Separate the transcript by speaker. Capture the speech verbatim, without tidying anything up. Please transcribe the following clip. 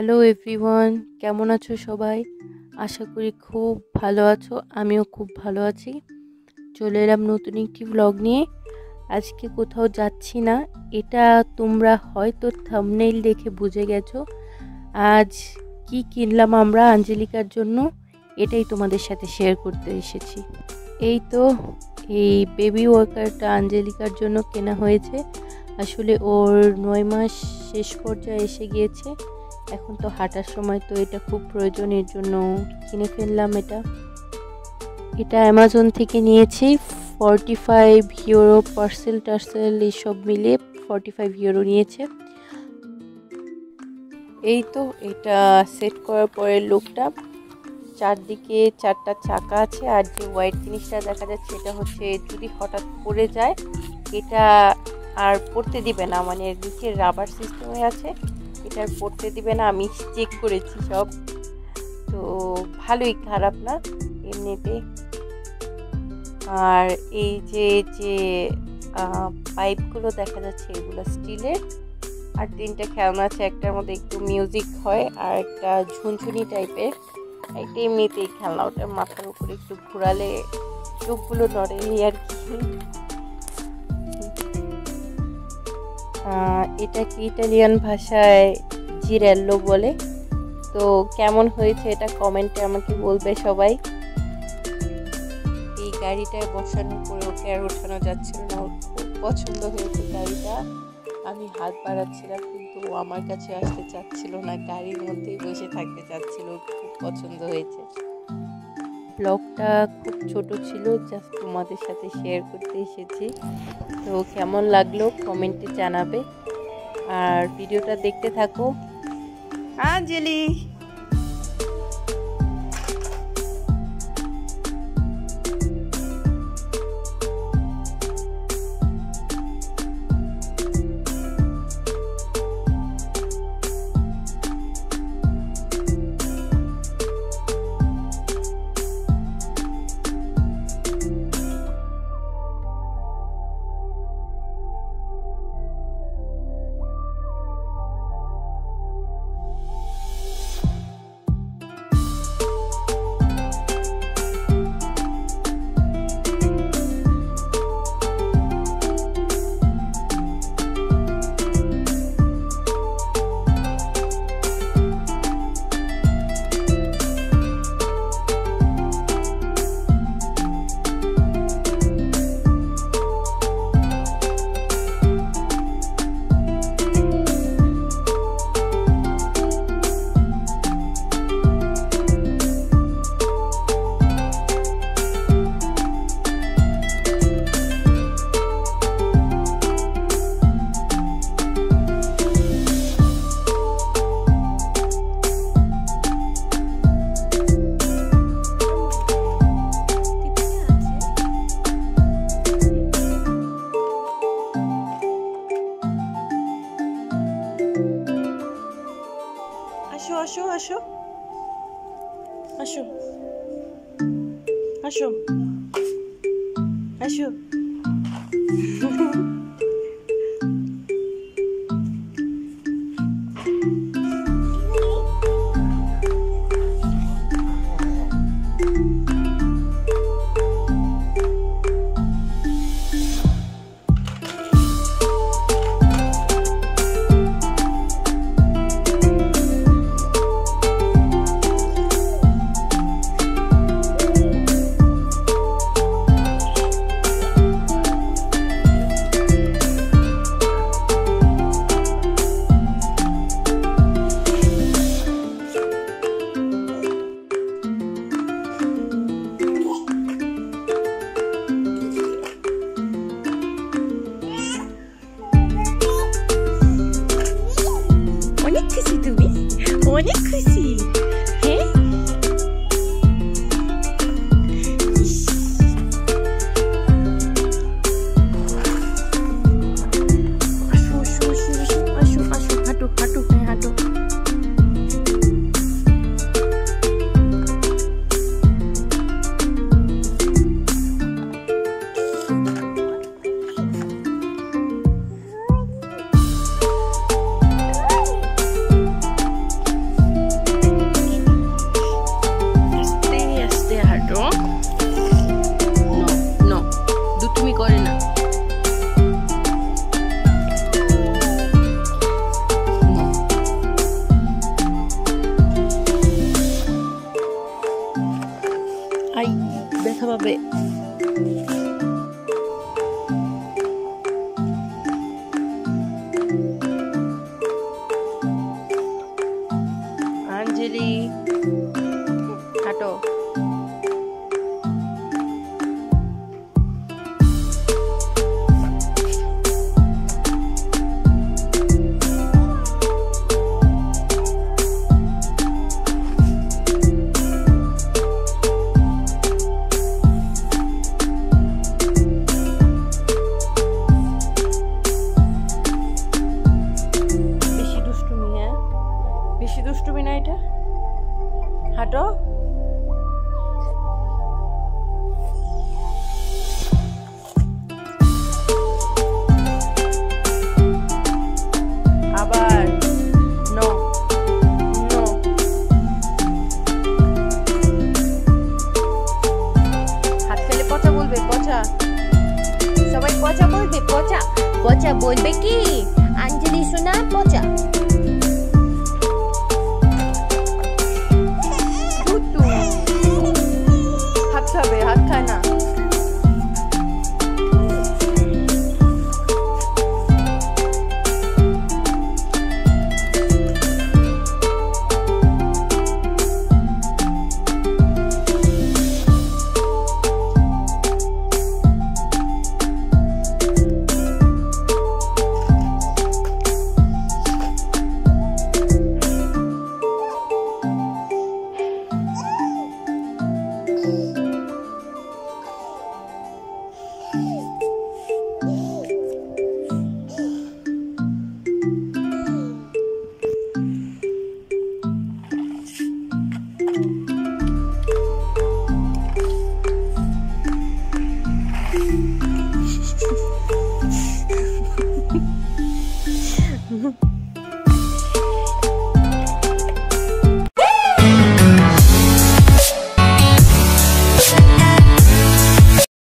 Speaker 1: Hello everyone, কেমন আছো সবাই? আশা করি খুব ভালো আছো। আমিও খুব ভালো আছি। চলে এলাম নতুন একটি ব্লগ নিয়ে। আজকে কোথাও যাচ্ছি না, এটা তোমরা হয়তো থাম্বনেইল দেখে বুঝে গেছো। আজ কি কিনলাম আমরা আঞ্জলিকার জন্য, এটাই তোমাদের সাথে শেয়ার করতে এসেছি। এই তো এই বেবি ওয়াকারটা আঞ্জলিকার জন্য কেনা হয়েছে। আসলে ওর নয় মাস শেষ পর্যায়ে এসে গিয়েছে। এখন তো হাঁটার সময় তো এটা খুব প্রয়োজন, এর জন্য কিনে ফেললাম। এটা এটা অ্যামাজন থেকে নিয়েছি। ফর্টি ফাইভ ইউরো পার্সেল টার্সেল এইসব মিলে ফর্টি ফাইভ ইউরো নিয়েছে। এই তো এটা সেট করার পরে লুকটা, চারদিকে চারটা চাকা আছে, আর যে হোয়াইট জিনিসটা দেখা যাচ্ছে এটা হচ্ছে যদি হঠাৎ পড়ে যায় এটা আর পড়তে দিবে না, মানে নিচে রাবার সিস্টেমে আছে, এটা আর পড়তে দিবে না। আমি চেক করেছি সব, তো ভালোই, খারাপ না এমনিতে। আর এই যে যে পাইপগুলো দেখা যাচ্ছে এগুলো স্টিলের। আর তিনটা খেলনা আছে, একটার মধ্যে একটু মিউজিক হয় আর একটা ঝুনঝুনি টাইপের, একটা এমনিতেই খেলনা, ওটা মাথার উপরে একটু ঘোরালে চোখগুলো নড়ে এই আর কি। এটা কি ইটালিয়ান ভাষায় জিরেল্লো বলে। তো কেমন হয়েছে এটা কমেন্টে আমাকে বলবে সবাই। এই গাড়িটায় বসানোর পরে ওকে আর ওঠানো যাচ্ছিল না, খুব পছন্দ হয়েছে গাড়িটা। আমি হাত বাড়াচ্ছিলাম কিন্তু ও আমার কাছে আসতে চাচ্ছিল না, গাড়ির মধ্যেই বসে থাকতে চাচ্ছিল, খুব পছন্দ হয়েছে। ব্লগটা খুব ছোট ছিল, জাস্ট তোমাদের সাথে শেয়ার করতে এসেছি। তো কেমন লাগলো কমেন্টে জানাবে, আর ভিডিওটা দেখতে থাকো। আঞ্জলি আসো আসো আসো আসো আসো আসো হবে। আঞ্জলি হাঁটো। বেশি দুষ্টুমি না এটা, হাঁটো। আবার নো নো। হাত ফেলে পচা বলবে, পচা। সবাই পচা বলবে, পচা পচা বলবে কি?